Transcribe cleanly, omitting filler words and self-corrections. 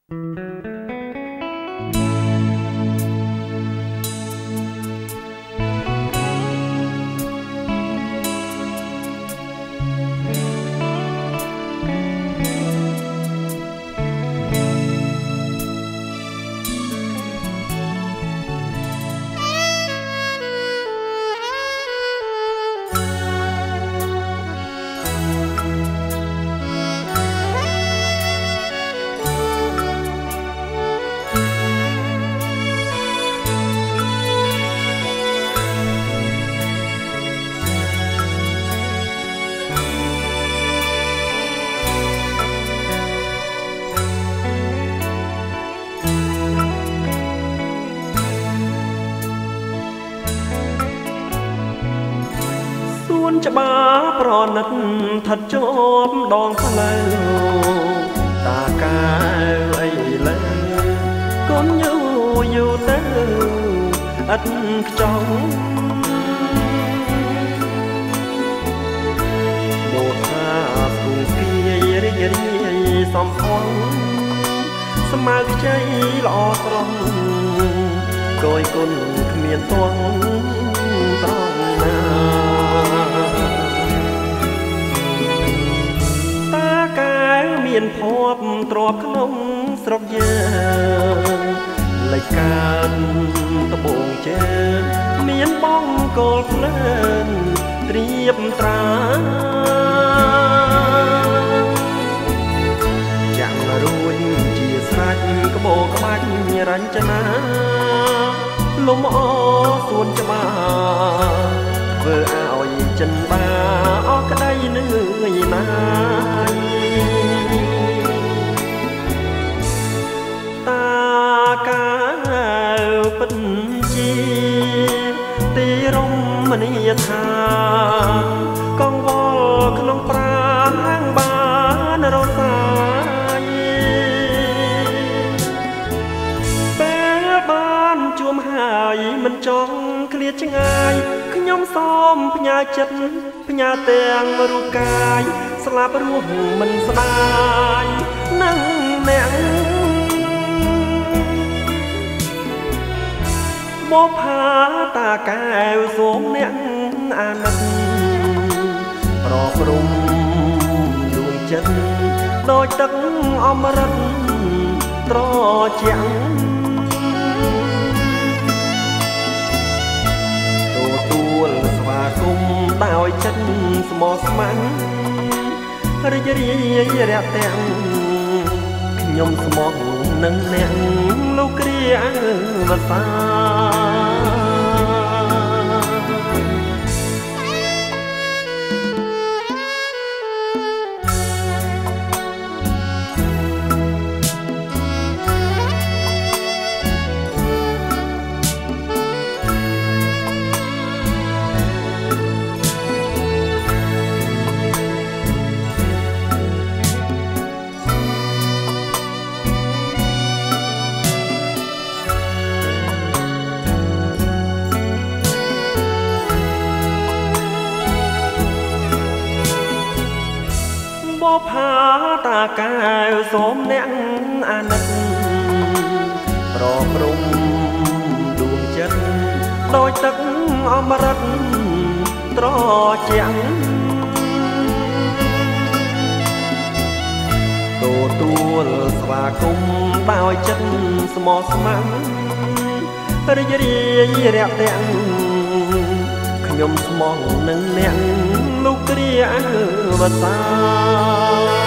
ច្បាប្រណិតថិតជាប់ដងផ្លូវតាកាវអីលើកូនយូរទៅអត់ខ្ចង់មកថាគូគីរីករាយសំផងស្មើខ្ចីល្អស្រស់គយគុណគ្មានទងត្រង់ណាមានភ័ព្វទ្របក្នុងស្រុកយើងលេចកើតត្បូងជើងមានបងកលភ្លើងត្រៀបត្រាចាំងរួញជាស្រេចក្បោក្បាច់រញ្ចនាលំអសួនច្បារធ្វើឲ្យចិនបាអស់ក្តីនឿយណាយកាពិតជាទីរមណីយដ្ឋានកងវល់ក្នុងប្រាណហាងបានរសាយពេលបានជួមហើយមិនចង់ឃ្លាតឆ្ងាយខ្ញុំសូមផ្ញើចិត្តផ្ញើទាំងរូបកាយស្លាប់រស់មិនស្ដាយនឹងអ្នកបបផាតាកែវសូមអ្នកអាណិតប្រព្រំដួងចិត្តដូចទឹកអមរិតត្រជាក់ទទួលស្វាគមន៍ដោយចិត្តស្មោះស្ម័គ្ររីករាយរាក់ទាំងខ្ញុំស្មោះនឹងអ្នកលោកគ្រាវសាផាតាកែវសូមអ្នកអាណិតប្រព្រំដួងចិត្តដោយទឹកអមរិតត្រជាក់ទទួលស្វាគមន៍ដោយចិត្តស្មោះស្ម័គ្ររីករាយរាក់ទាំងខ្ញុំស្មោះនឹងអ្នកលោកគ្រាវសា